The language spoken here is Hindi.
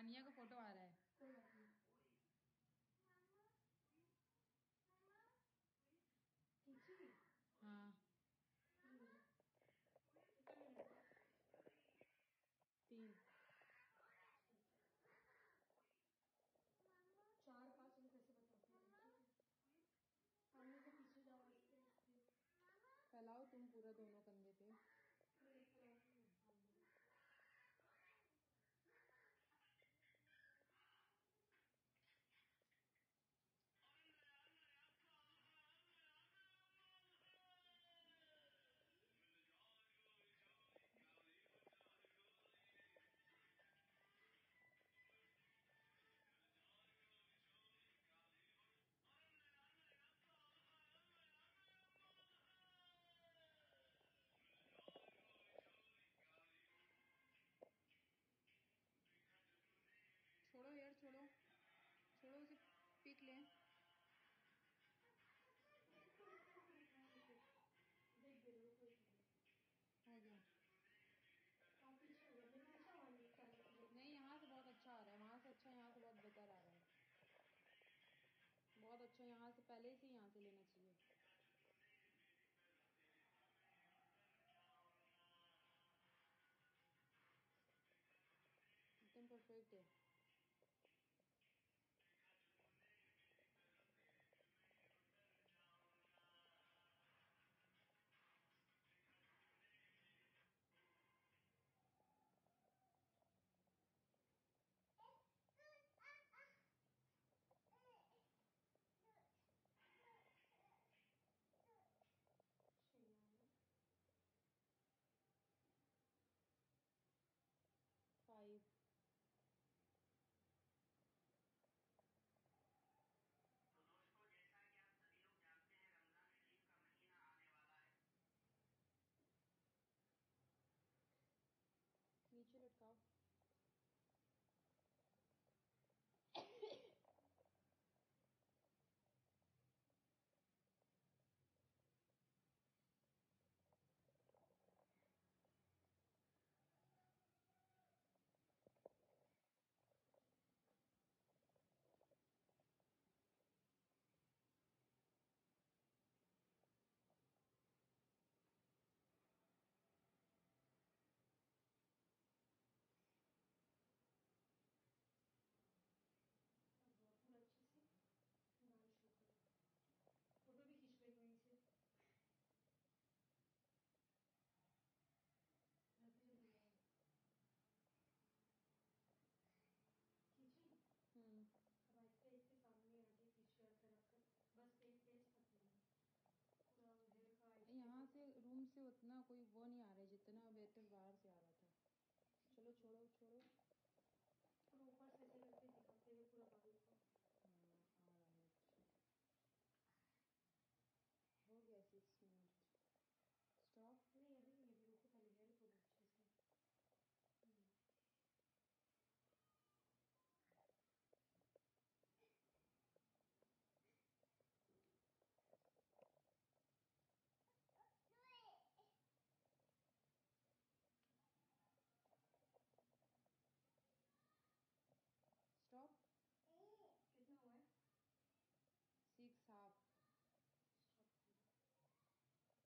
आनिया का फोटो आ रहा है। कोई बात नहीं। हाँ 3 4-5 में कैसे बताती हूँ, ठीक है? आने के पीछे जाओ ऐसे। फैलाओ तुम पूरा दोनों कंधे पे। छोड़ो यार, छोड़ो छोड़ो, उसे पीक लें। देख दे रहे कोई हो गया। काफी अच्छा हो गया, लेकिन अच्छा हुआ नहीं कर। नहीं, यहाँ से बहुत अच्छा आ रहा है, वहाँ से अच्छा, यहाँ से बहुत बेहतर आ रहा है। बहुत अच्छा, यहाँ से पहले से ही यहाँ से लेना चाहिए। एकदम परफेक्ट है। फाइव। तो दोस्तों, जैसा कि आप सभी लोग जानते हैं, रमजान शरीफ का महीना आने वाला है। नीचे लटकाओ। पूरा अच्छे से गाना शुरू करो। फोटो भी खींच लेंगे वहीं से। जल्दी जल्दी जाओ। खींची? अब ऐसे ऐसे सामने आगे पीछे ऐसे रखकर बस एक पेज तक लेना। पूरा हेयर का यहाँ से रूम से उतना कोई वो नहीं आ रहा है जितना बेटर बाहर से आ रहा था। चलो छोड़ो छोड़ो।